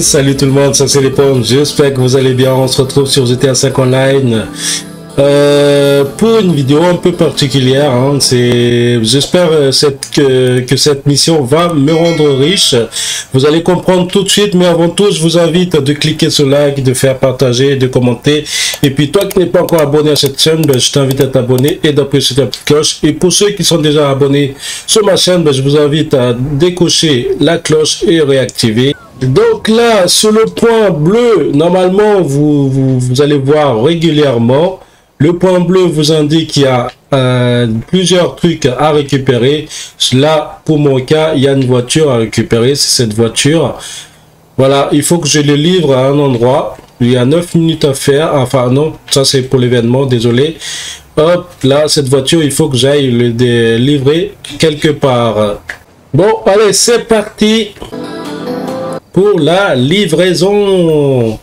Salut tout le monde, ça c'est les pommes, j'espère que vous allez bien. On se retrouve sur GTA 5 Online pour une vidéo un peu particulière. Hein. J'espère que cette mission va me rendre riche. Vous allez comprendre tout de suite, mais avant tout, je vous invite de cliquer sur like, de faire partager, de commenter. Et puis toi qui n'es pas encore abonné à cette chaîne, je t'invite à t'abonner et d'appuyer sur la petite cloche. Et pour ceux qui sont déjà abonnés sur ma chaîne, je vous invite à décocher la cloche et réactiver. Donc là, sur le point bleu, normalement, vous allez voir régulièrement. Le point bleu vous indique qu'il y a plusieurs trucs à récupérer. Là, pour mon cas, il y a une voiture à récupérer. C'est cette voiture. Voilà, il faut que je le livre à un endroit. Il y a 9 minutes à faire. Enfin, non, ça c'est pour l'événement, désolé. Hop, là, cette voiture, il faut que j'aille le livrer quelque part. Bon, allez, c'est parti pour la livraison.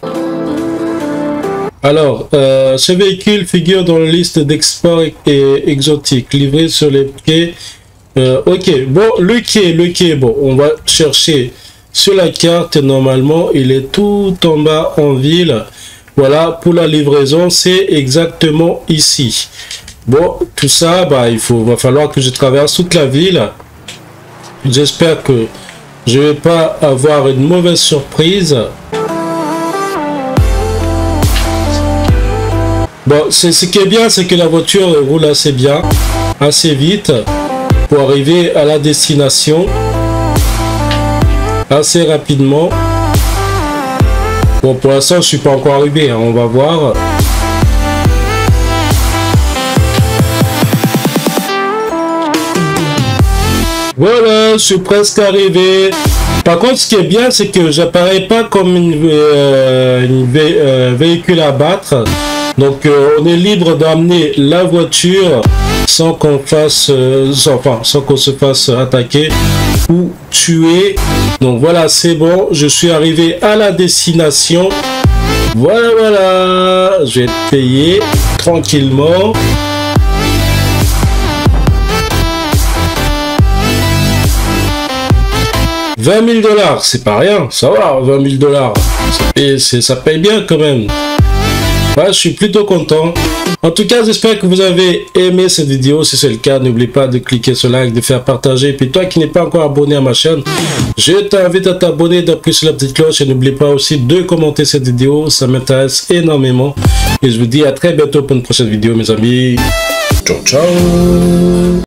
Alors, ce véhicule figure dans la liste d'exports exotiques livrés sur les quais. Ok, bon, le quai, bon, on va chercher sur la carte. Normalement, il est tout en bas en ville. Voilà, pour la livraison, c'est exactement ici. Bon, tout ça, bah, va falloir que je traverse toute la ville. J'espère que je vais pas avoir une mauvaise surprise. Bon, ce qui est bien, c'est que la voiture roule assez bien, assez vite, pour arriver à la destination assez rapidement. Bon, pour l'instant, je suis pas encore arrivé, hein, on va voir. Voilà, je suis presque arrivé. Par contre, ce qui est bien, c'est que j'apparais pas comme véhicule à battre. Donc, on est libre d'amener la voiture sans qu'on fasse, sans qu'on se fasse attaquer ou tuer. Donc voilà, c'est bon. Je suis arrivé à la destination. Voilà, voilà. Je vais te payer tranquillement. $20 000, c'est pas rien. Ça va, $20 000. Ça paye bien quand même. Ouais, je suis plutôt content. En tout cas, j'espère que vous avez aimé cette vidéo. Si c'est le cas, n'oubliez pas de cliquer sur like, de faire partager. Et puis toi qui n'es pas encore abonné à ma chaîne, je t'invite à t'abonner, d'appuyer sur la petite cloche. Et n'oubliez pas aussi de commenter cette vidéo. Ça m'intéresse énormément. Et je vous dis à très bientôt pour une prochaine vidéo, mes amis. Ciao, ciao.